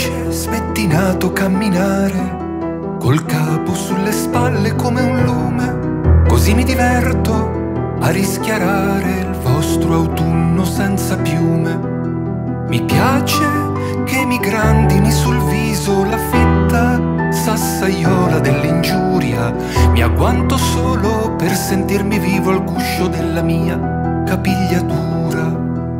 piace spettinato camminare, col capo sulle spalle come un lume, così mi diverto a rischiarare il vostro autunno senza piume. Mi piace che mi grandini sul viso la fitta sassaiola dell'ingiuria, mi agguanto solo per sentirmi vivo al guscio della mia capigliatura.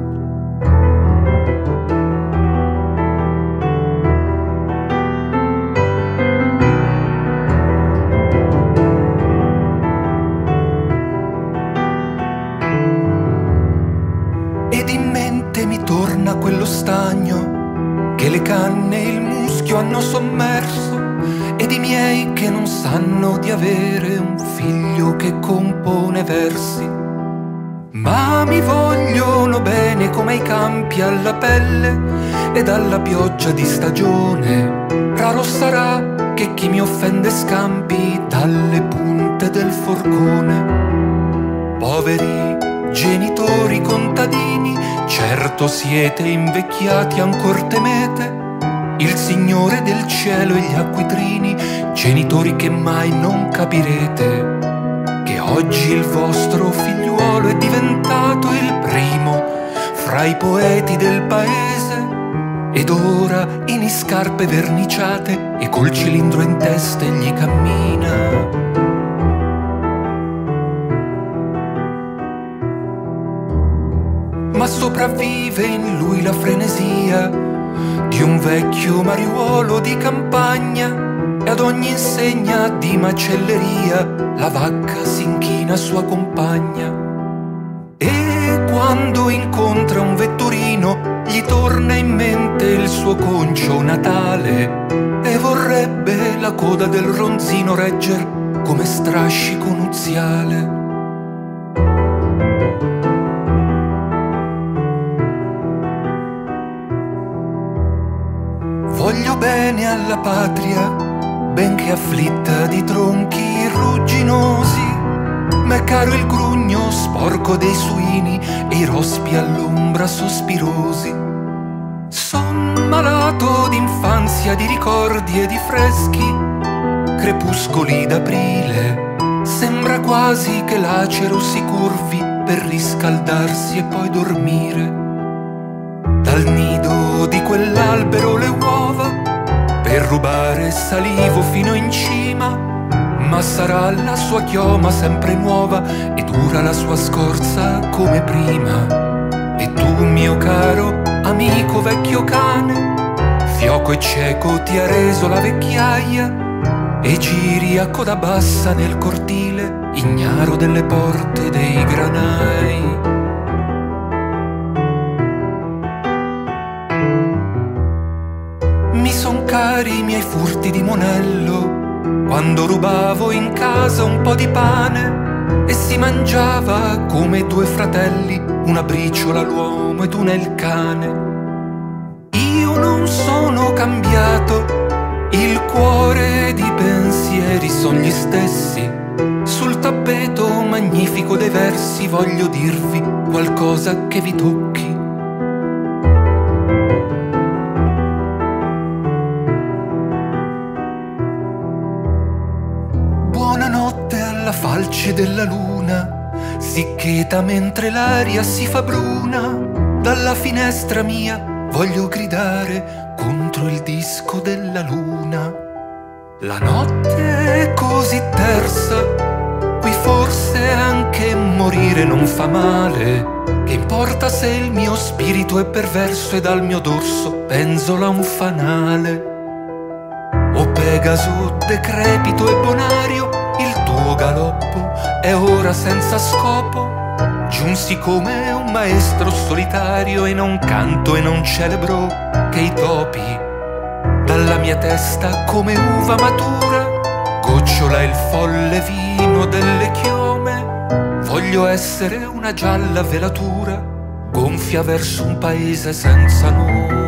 Ed in mente mi torna quello stagno che le canne e il muschio hanno sommerso, ed i miei che non sanno di avere un figlio che compone versi. Ma mi vogliono bene come i campi alla pelle ed alla pioggia di stagione. Raro sarà che chi mi offende scampi dalle punte del forcone. Poveri genitori contadini, certo siete invecchiati ancor temete il Signore del cielo e gli acquitrini, genitori che mai non capirete che oggi il vostro figliuolo è diventato il primo fra i poeti del paese, ed ora in scarpe verniciate e col cilindro in testa egli cammina. Ma sopravvive in lui la frenesia di un vecchio mariuolo di campagna, e ad ogni insegna di macelleria la vacca si inchina a sua compagna. E quando incontra un vetturino gli torna in mente il suo concio natale, e vorrebbe la coda del ronzino regger come strascico nuziale. Voglio bene alla patria, benché afflitta di tronchi rugginosi. M'è caro il grugno sporco dei suini e i rospi all'ombra sospirosi. Son malato d'infanzia, di ricordi e di freschi, crepuscoli d'aprile. Sembra quasi che l'acero si curvi per riscaldarsi e poi dormire. Dal nido di quell'albero le uova per rubare salivo fino in cima, ma sarà la sua chioma sempre nuova e dura la sua scorza come prima. E tu, mio caro amico vecchio cane, fioco e cieco ti ha reso la vecchiaia, e giri a coda bassa nel cortile, ignaro delle porte dei granai. Mi son cari i miei furti di monello, quando rubavo in casa un po' di pane e si mangiava come due fratelli, una briciola l'uomo ed una il cane. Io non sono cambiato, il cuore ed i pensieri son gli stessi. Sul tappeto magnifico dei versi voglio dirvi qualcosa che vi tocchi. Buonanotte alla falce della luna, si cheta mentre l'aria si fa bruna. Dalla finestra mia voglio gridare contro il disco della luna. La notte è così tersa, qui forse anche morire non fa male. Che importa se il mio spirito è perverso e dal mio dorso penzola un fanale. O Pegaso decrepito e bonario, il tuo galoppo è ora senza scopo. Giunsi come un maestro solitario e non canto e non celebro che i topi. Dalla mia testa come uva matura gocciola il folle vino delle chiome. Voglio essere una gialla velatura gonfia verso un paese senza nome.